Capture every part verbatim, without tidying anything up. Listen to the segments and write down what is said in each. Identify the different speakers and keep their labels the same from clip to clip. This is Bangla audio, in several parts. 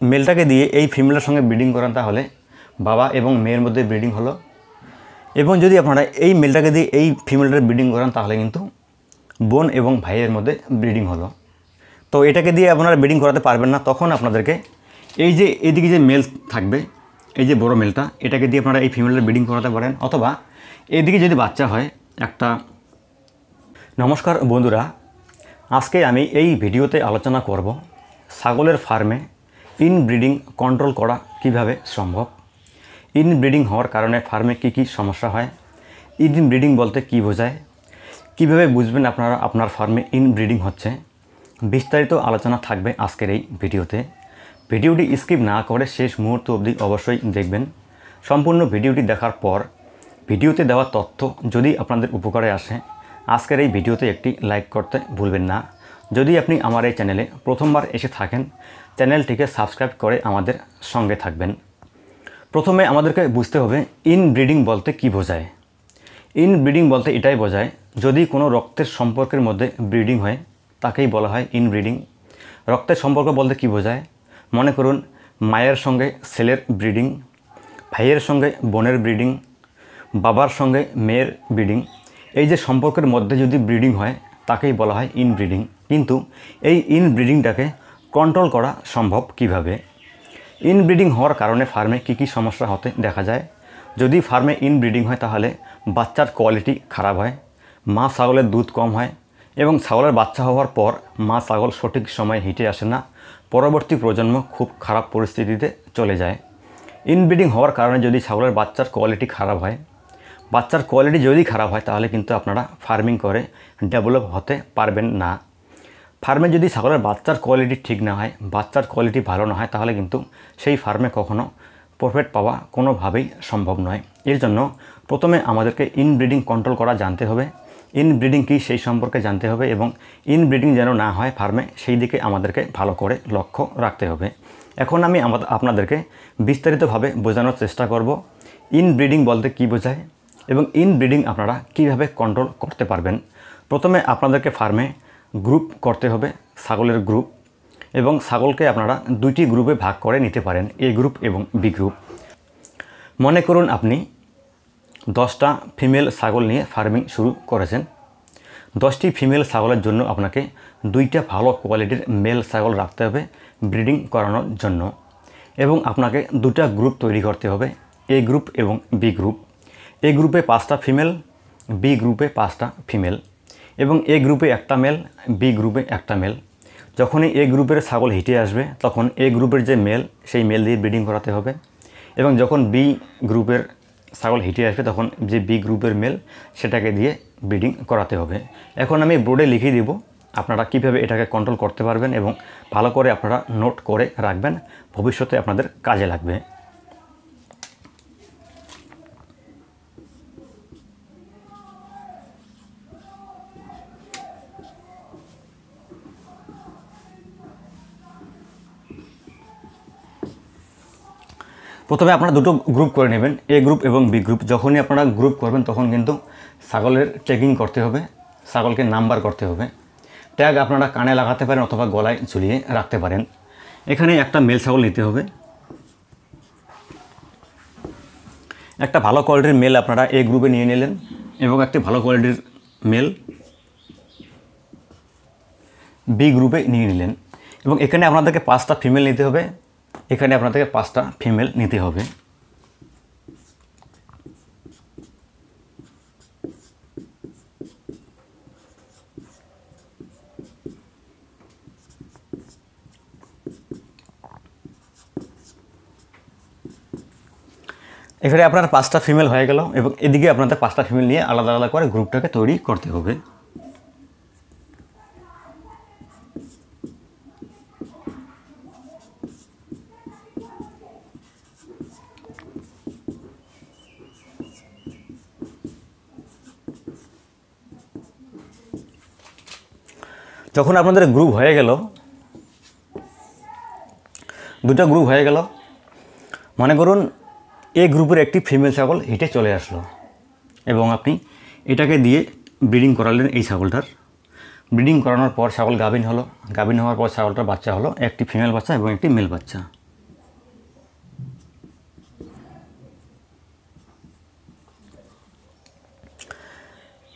Speaker 1: মেলটাকে দিয়ে এই ফিমেলের সঙ্গে ব্রিডিং করান তাহলে বাবা এবং মেয়ের মধ্যে ব্রিডিং হলো। এবং যদি আপনারা এই মেলটাকে দিয়ে এই ফিমেলটার ব্রিডিং করান তাহলে কিন্তু বোন এবং ভাইয়ের মধ্যে ব্রিডিং হলো। তো এটাকে দিয়ে আপনারা ব্রিডিং করাতে পারবেন না, তখন আপনাদেরকে এই যে এদিকে যে মেল থাকবে, এই যে বড় মেলটা, এটাকে দিয়ে আপনারা এই ফিমেলটার ব্রিডিং করাতে পারেন। অথবা এদিকে যদি বাচ্চা হয় একটা। নমস্কার বন্ধুরা, আজকে আমি এই ভিডিওতে আলোচনা করব ছাগলের ফার্মে ইনব্রিডিং কন্ট্রোল করা কিভাবে সম্ভব। ইনব্রিডিং হওয়ার কারণে ফার্মে কি কি সমস্যা হয়, ইনব্রিডিং বলতে কি বোঝায়, কিভাবে বুঝবেন আপনারা আপনার ফার্মে ইনব্রিডিং হচ্ছে, বিস্তারিত আলোচনা থাকবে আজকের এই ভিডিওতে। ভিডিওটি স্কিপ না করে শেষ মুহূর্ত অবধি অবশ্যই দেখবেন। সম্পূর্ণ ভিডিওটি দেখার পর ভিডিওতে দেওয়া তথ্য যদি আপনাদের উপকারে আসে, আজকের এই ভিডিওতে একটি লাইক করতে ভুলবেন না। যদি আপনি আমার এই চ্যানেলে প্রথমবার এসে থাকেন, চ্যানেলটিকে সাবস্ক্রাইব করে আমাদের সঙ্গে থাকবেন। প্রথমে আমাদেরকে বুঝতে হবে ইনব্রিডিং বলতে কি বোঝায়। ইনব্রিডিং বলতে এটাই বোঝায় যদি কোনো রক্তের সম্পর্কের মধ্যে ব্রিডিং হয় তাকেই বলা হয় ইনব্রিডিং। রক্তের সম্পর্ক বলতে কি বোঝায়, মনে করুন মায়ের সঙ্গে ছেলের ব্রিডিং, ভাইয়ের সঙ্গে বোনের ব্রিডিং, বাবার সঙ্গে মেয়ের ব্রিডিং, এই যে সম্পর্কের মধ্যে যদি ব্রিডিং হয় তাকেই বলা হয় ইনব্রিডিং। কিন্তু এই ইনব্রিডিংটাকে কন্ট্রোল করা সম্ভব কিভাবে? ইনব্রিডিং হওয়ার কারণে ফার্মে কী কী সমস্যা হতে দেখা যায়। যদি ফার্মে ইনব্রিডিং হয় তাহলে বাচ্চার কোয়ালিটি খারাপ হয়, মা ছাগলের দুধ কম হয় এবং ছাগলের বাচ্চা হওয়ার পর মা ছাগল সঠিক সময়ে হিটে আসে না, পরবর্তী প্রজন্ম খুব খারাপ পরিস্থিতিতে চলে যায়। ইনব্রিডিং হওয়ার কারণে যদি ছাগলের বাচ্চার কোয়ালিটি খারাপ হয়, বাচ্চার কোয়ালিটি যদি খারাপ হয় তাহলে কিন্তু আপনারা ফার্মিং করে ডেভেলপ হতে পারবেন না। ফার্মে যদি ছাগলের বাচ্চার কোয়ালিটি ঠিক না হয়, বাচ্চার কোয়ালিটি ভালো না হয়, তাহলে কিন্তু সেই ফার্মে কখনো প্রফিট পাওয়া কোনোভাবেই সম্ভব নয়। এর জন্য প্রথমে আমাদেরকে ইনব্রিডিং কন্ট্রোল করা জানতে হবে। ইনব্রিডিং কী সেই সম্পর্কে জানতে হবে এবং ইনব্রিডিং যেন না হয় ফার্মে, সেই দিকে আমাদেরকে ভালো করে লক্ষ্য রাখতে হবে। এখন আমি আপনাদেরকে বিস্তারিতভাবে বোঝানোর চেষ্টা করব ইনব্রিডিং বলতে কী বোঝায় এবং ইনব্রিডিং আপনারা কিভাবে কন্ট্রোল করতে পারবেন। প্রথমে আপনাদেরকে ফার্মে গ্রুপ করতে হবে, ছাগলের গ্রুপ, এবং ছাগলকে আপনারা দুইটি গ্রুপে ভাগ করে নিতে পারেন, এ গ্রুপ এবং বি গ্রুপ। মনে করুন আপনি দশটা ফিমেল ছাগল নিয়ে ফার্মিং শুরু করেছেন। দশটি ফিমেল ছাগলের জন্য আপনাকে দুইটা ভালো কোয়ালিটির মেল ছাগল রাখতে হবে ব্রিডিং করানোর জন্য, এবং আপনাকে দুটা গ্রুপ তৈরি করতে হবে, এ গ্রুপ এবং বি গ্রুপ। এ গ্রুপে পাঁচটা ফিমেল, বি গ্রুপে পাঁচটা ফিমেল, এবং এ গ্রুপে একটা মেল, বি গ্রুপে একটা মেল। যখনই এ গ্রুপের ছাগল হিটে আসবে তখন এ গ্রুপের যে মেল সেই মেল দিয়ে ব্রিডিং করাতে হবে, এবং যখন বি গ্রুপের ছাগল হিটে আসবে তখন যে বি গ্রুপের মেল সেটাকে দিয়ে ব্রিডিং করাতে হবে। এখন আমি বোর্ডে লিখে দিব আপনারা কিভাবে এটাকে কন্ট্রোল করতে পারবেন এবং ভালো করে আপনারা নোট করে রাখবেন, ভবিষ্যতে আপনাদের কাজে লাগবে। প্রথমে আপনারা দুটো গ্রুপ করে নেবেন, এ গ্রুপ এবং বি গ্রুপ। যখনই আপনারা গ্রুপ করবেন তখন কিন্তু ছাগলের ট্যাগিং করতে হবে, ছাগলকে নাম্বার করতে হবে। ট্যাগ আপনারা কানে লাগাতে পারেন অথবা গলায় ঝুলিয়ে রাখতে পারেন। এখানে একটা মেল ছাগল নিতে হবে, একটা ভালো কোয়ালিটির মেল আপনারা এ গ্রুপে নিয়ে নিলেন এবং একটি ভালো কোয়ালিটির মেল বি গ্রুপে নিয়ে নিলেন, এবং এখানে আপনাদেরকে পাঁচটা ফিমেল নিতে হবে, এখানে আপনাদেরকে পাঁচটা ফিমেল নিতে হবে। এখানে আপনার পাঁচটা ফিমেল হয়ে গেল, এবং এদিকে আপনাদের পাঁচটা ফিমেল নিয়ে আলাদা আলাদা করে গ্রুপটাকে তৈরি করতে হবে। যখন আপনাদের গ্রুপ হয়ে গেল, দুটো গ্রুপ হয়ে গেল, মনে করুন এ গ্রুপের একটি ফিমেল ছাগল হিটে চলে আসলো এবং আপনি এটাকে দিয়ে ব্রিডিং করালেন। এই ছাগলটার ব্রিডিং করানোর পর ছাগল গাভিন হলো, গাভিন হওয়ার পর ছাগলটার বাচ্চা হলো, একটি ফিমেল বাচ্চা এবং একটি মেল বাচ্চা।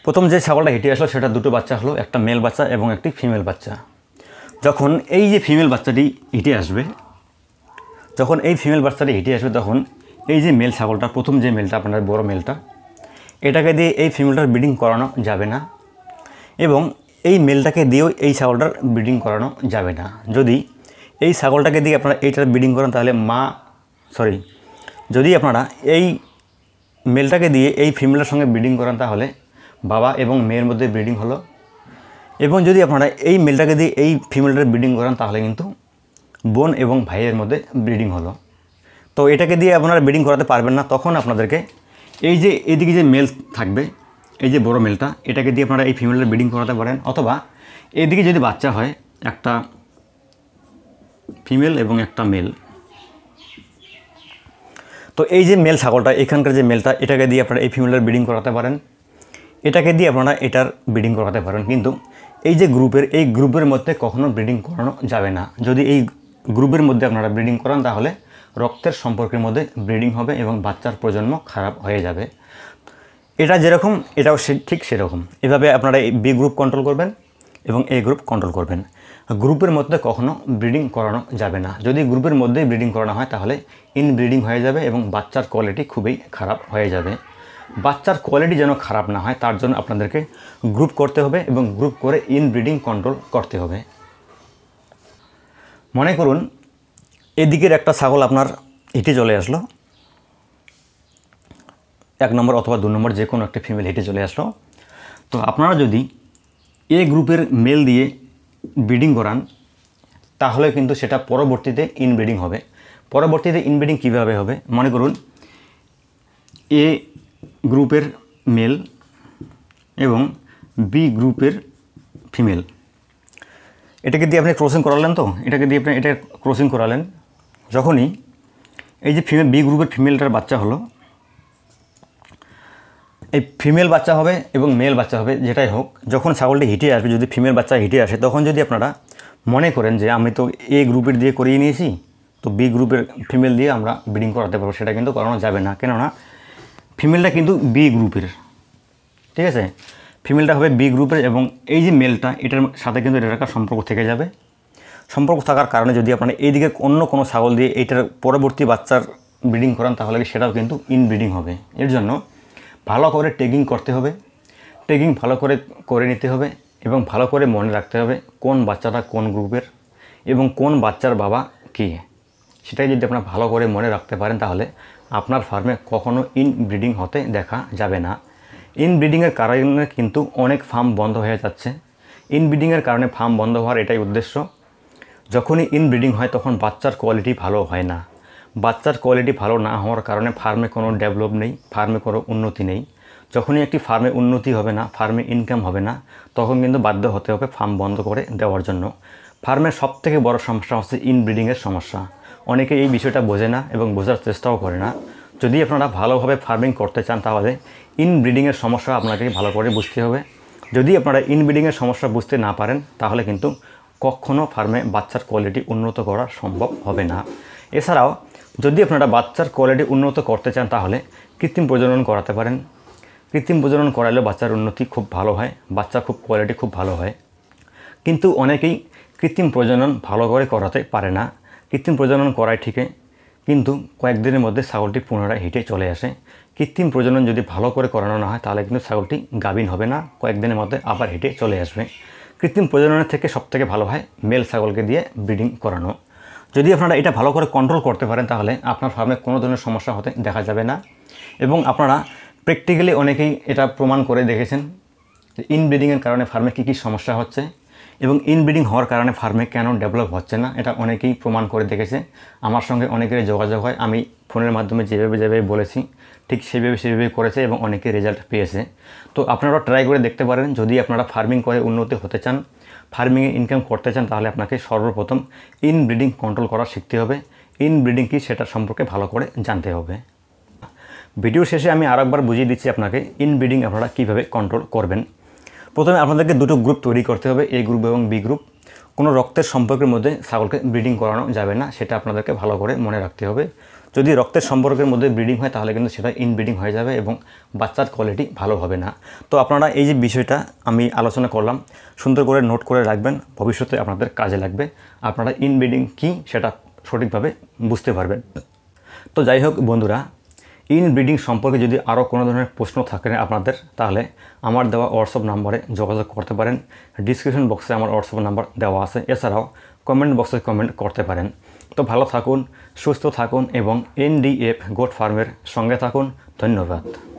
Speaker 1: প্রথম যে ছাগলটা হেঁটে আসলো সেটা দুটো বাচ্চা হলো, একটা মেল বাচ্চা এবং একটি ফিমেল বাচ্চা। যখন এই যে ফিমেল বাচ্চাটি হেঁটে আসবে, যখন এই ফিমেল বাচ্চাটি হেঁটে আসবে তখন এই যে মেল ছাগলটা, প্রথম যে মেলটা আপনার বড় মেলটা, এটাকে দিয়ে এই ফিমেলটার ব্রিডিং করানো যাবে না এবং এই মেলটাকে দিয়েও এই ছাগলটার ব্রিডিং করানো যাবে না। যদি এই ছাগলটাকে দিয়ে আপনারা এইটার ব্রিডিং করান তাহলে মা সরি যদি আপনারা এই মেলটাকে দিয়ে এই ফিমেলের সঙ্গে ব্রিডিং করান তাহলে বাবা এবং মেয়ের মধ্যে ব্রিডিং হলো, এবং যদি আপনারা এই মেলটাকে দিয়ে এই ফিমেলটার ব্রিডিং করান তাহলে কিন্তু বোন এবং ভাইয়ের মধ্যে ব্রিডিং হলো। তো এটাকে দিয়ে আপনারা ব্রিডিং করাতে পারবেন না, তখন আপনাদেরকে এই যে এদিকে যে মেল থাকবে, এই যে বড় মেলটা, এটাকে দিয়ে আপনারা এই ফিমেলের ব্রিডিং করাতে পারেন, অথবা এদিকে যদি বাচ্চা হয় একটা ফিমেল এবং একটা মেল, তো এই যে মেল ছাগলটা, এখানকার যে মেলটা, এটাকে দিয়ে আপনারা এই ফিমেলের ব্রিডিং করাতে পারেন, এটাকে দিয়ে আপনারা এটার ব্রিডিং করাতে পারেন। কিন্তু এই যে গ্রুপের এই গ্রুপের মধ্যে কখনো ব্রিডিং করানো যাবে না। যদি এই গ্রুপের মধ্যে আপনারা ব্রিডিং করান তাহলে রক্তের সম্পর্কের মধ্যে ব্রিডিং হবে এবং বাচ্চার প্রজন্ম খারাপ হয়ে যাবে। এটা যেরকম এটাও ঠিক সেরকম। এভাবে আপনারা এই বি গ্রুপ কন্ট্রোল করবেন এবং এ গ্রুপ কন্ট্রোল করবেন। গ্রুপের মধ্যে কখনো ব্রিডিং করানো যাবে না। যদি গ্রুপের মধ্যেই ব্রিডিং করানো হয় তাহলে ইনব্রিডিং হয়ে যাবে এবং বাচ্চার কোয়ালিটি খুবই খারাপ হয়ে যাবে। বাচ্চার কোয়ালিটি যেন খারাপ না হয় তার জন্য আপনাদেরকে গ্রুপ করতে হবে এবং গ্রুপ করে ইনব্রিডিং কন্ট্রোল করতে হবে। মনে করুন এদিকের একটা ছাগল আপনার হেঁটে চলে আসলো, এক নম্বর অথবা দু নম্বর যে কোনো একটা ফিমেল হেঁটে চলে আসলো। তো আপনারা যদি এ গ্রুপের মেল দিয়ে ব্রিডিং করান তাহলে কিন্তু সেটা পরবর্তীতে ইনব্রিডিং হবে। পরবর্তীতে ইনব্রিডিং কীভাবে হবে? মনে করুন এ গ্রুপের মেল এবং বি গ্রুপের ফিমেল, এটাকে দিয়ে আপনি ক্রসিং করালেন, তো এটাকে দিয়ে আপনি এটা ক্রসিং করালেন। যখনই এই যে ফিমেল বি গ্রুপের ফিমেলটার বাচ্চা হলো, এই ফিমেল বাচ্চা হবে এবং মেল বাচ্চা হবে যেটাই হোক, যখন ছাগলটি হেঁটে আসবে, যদি ফিমেল বাচ্চা হেঁটে আসে তখন যদি আপনারা মনে করেন যে আমি তো এ গ্রুপের দিয়ে করিয়ে নিয়েছি, তো বি গ্রুপের ফিমেল দিয়ে আমরা ব্রিডিং করাতে পারবো, সেটা কিন্তু করানো যাবে না। কেননা ফিমেলটা কিন্তু বি গ্রুপের, ঠিক আছে, ফিমেলটা হবে বি গ্রুপের এবং এই যে মেলটা এটার সাথে কিন্তু এটার একটা সম্পর্ক থেকে যাবে। সম্পর্ক থাকার কারণে যদি আপনারা এইদিকে অন্য কোনো ছাগল দিয়ে এইটার পরবর্তী বাচ্চার ব্রিডিং করান তাহলে সেটাও কিন্তু ইনব্রিডিং হবে। এর জন্য ভালো করে টেগিং করতে হবে, টেগিং ভালো করে করে নিতে হবে এবং ভালো করে মনে রাখতে হবে কোন বাচ্চাটা কোন গ্রুপের এবং কোন বাচ্চার বাবা কী, সেটাই যদি আপনারা ভালো করে মনে রাখতে পারেন তাহলে আপনার ফার্মে কখনো ইনব্রিডিং হতে দেখা যাবে না। ইনব্রিডিংয়ের কারণে কিন্তু অনেক ফার্ম বন্ধ হয়ে যাচ্ছে। ইনব্রিডিংয়ের কারণে ফার্ম বন্ধ হওয়ার এটাই উদ্দেশ্য। যখনই ইনব্রিডিং হয় তখন বাচ্চার কোয়ালিটি ভালো হয় না। বাচ্চার কোয়ালিটি ভালো না হওয়ার কারণে ফার্মে কোনো ডেভেলপ নেই, ফার্মে কোনো উন্নতি নেই। যখনই একটি ফার্মে উন্নতি হবে না, ফার্মে ইনকাম হবে না, তখন কিন্তু বাধ্য হতে হবে ফার্ম বন্ধ করে দেওয়ার জন্য। ফার্মের সবথেকে বড় সমস্যা হচ্ছে ইনব্রিডিংয়ের সমস্যা। অনেকে এই বিষয়টা বোঝে না এবং বোঝার চেষ্টাও করে না। যদি আপনারা ভালোভাবে ফার্মিং করতে চান তাহলে ইনব্রিডিংয়ের সমস্যা আপনাকে ভালো করে বুঝতে হবে। যদি আপনারা ইনব্রিডিংয়ের সমস্যা বুঝতে না পারেন তাহলে কিন্তু কখনও ফার্মে বাচ্চার কোয়ালিটি উন্নত করা সম্ভব হবে না। এছাড়াও যদি আপনারা বাচ্চার কোয়ালিটি উন্নত করতে চান তাহলে কৃত্রিম প্রজনন করাতে পারেন। কৃত্রিম প্রজনন করালে বাচ্চার উন্নতি খুব ভালো হয়, বাচ্চা খুব কোয়ালিটি খুব ভালো হয়। কিন্তু অনেকেই কৃত্রিম প্রজনন ভালো করে করাতে পারে না। কৃত্রিম প্রজনন করায় ঠিকই, কিন্তু কয়েকদিনের মধ্যে ছাগলটি পুনরায় হেঁটে চলে আসে। কৃত্রিম প্রজনন যদি ভালো করে করানো না হয় তাহলে কিন্তু ছাগলটি গাভীন হবে না, কয়েকদিনের মধ্যে আবার হেঁটে চলে আসবে। কৃত্রিম প্রজননের থেকে সবথেকে ভালো হয় মেল ছাগলকে দিয়ে ব্রিডিং করানো। যদি আপনারা এটা ভালো করে কন্ট্রোল করতে পারেন তাহলে আপনার ফার্মে কোনো ধরনের সমস্যা হতে দেখা যাবে না। এবং আপনারা প্র্যাকটিক্যালি অনেকেই এটা প্রমাণ করে দেখেছেন যে ইনব্রিডিংয়ের কারণে ফার্মে কী কী সমস্যা হচ্ছে এবং ইনব্রিডিং হওয়ার কারণে ফার্মে কেন ডেভেলপ হচ্ছে না, এটা অনেকেই প্রমাণ করে দেখেছে। আমার সঙ্গে অনেকেরই যোগাযোগ হয়, আমি ফোনের মাধ্যমে যেভাবে যেভাবে বলেছি ঠিক সেভাবে সেভাবে করেছে এবং অনেকে রেজাল্ট পেয়েছে। তো আপনারা ট্রাই করে দেখতে পারেন। যদি আপনারা ফার্মিং করে উন্নতি হতে চান, ফার্মিংয়ে ইনকাম করতে চান তাহলে আপনাকে সর্বপ্রথম ইনব্রিডিং কন্ট্রোল করা শিখতে হবে। ইনব্রিডিং কি সেটা সম্পর্কে ভালো করে জানতে হবে। ভিডিও শেষে আমি আরেকবার বুঝিয়ে দিচ্ছি আপনাকে ইনব্রিডিং আপনারা কীভাবে কন্ট্রোল করবেন। প্রথমে আপনাদেরকে দুটো গ্রুপ তৈরি করতে হবে, এ গ্রুপ এবং বি গ্রুপ। কোনো রক্তের সম্পর্কের মধ্যে ছাগলকে ব্রিডিং করানো যাবে না, সেটা আপনাদেরকে ভালো করে মনে রাখতে হবে। যদি রক্তের সম্পর্কের মধ্যে ব্রিডিং হয় তাহলে কিন্তু সেটা ইনব্রিডিং হয়ে যাবে এবং বাচ্চার কোয়ালিটি ভালো হবে না। তো আপনারা এই যে বিষয়টা আমি আলোচনা করলাম সুন্দর করে নোট করে রাখবেন, ভবিষ্যতে আপনাদের কাজে লাগবে। আপনারা ইনব্রিডিং কী সেটা সঠিকভাবে বুঝতে পারবেন। তো যাই হোক বন্ধুরা, ইনব্রিডিং সম্পর্কে যদি আরও কোনো ধরনের প্রশ্ন থাকে আপনাদের, তাহলে আমার দেওয়া হোয়াটসঅ্যাপ নাম্বারে যোগাযোগ করতে পারেন। ডিসক্রিপশন বক্সে আমার হোয়াটসঅ্যাপ নাম্বার দেওয়া আছে, এছাড়াও কমেন্ট বক্সে কমেন্ট করতে পারেন। তো ভালো থাকুন, সুস্থ থাকুন এবং এনডিএফ গোট ফার্মের সঙ্গে থাকুন। ধন্যবাদ।